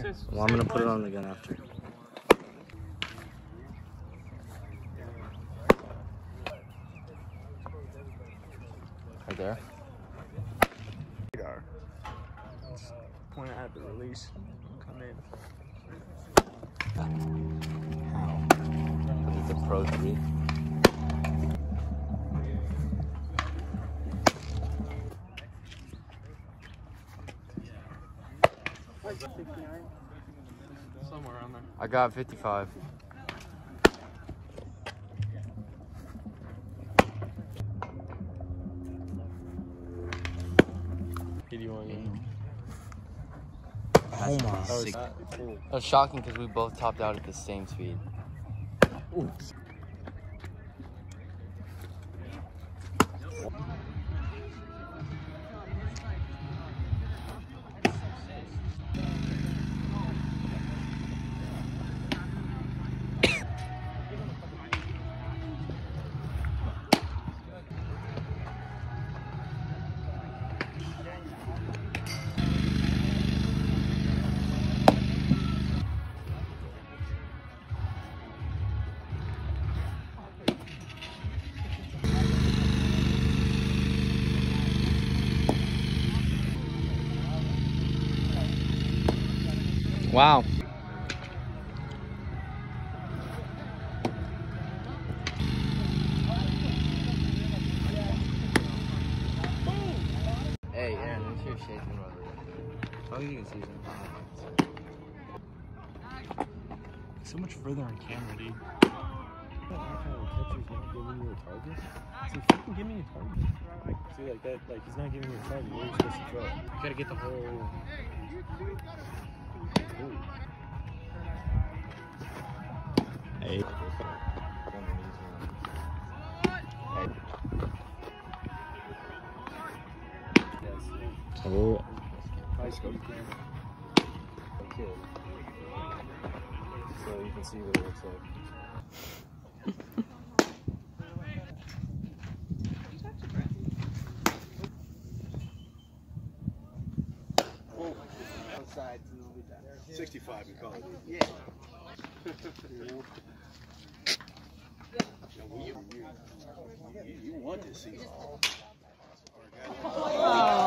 Well, I'm gonna put it on again after. Right there. Radar. Just point at the release. Come in. How? Because it's a Pro 3. Somewhere around there. I got 55. Oh my. That was shocking because we both topped out at the same speed. Oops. Wow. Hey, Aaron, what's your shaking rubber? Oh, you can see them. So much further on camera, dude. The catcher's not giving you a target. So fucking give me a target. See, like that, like he's not giving you a target. Where are you supposed to throw? You gotta get the whole. Ooh. Hey. Oh. High school camera. Okay. So you can see what it looks like. Outside a little bit better. 65, you call it. Yeah. You want to see.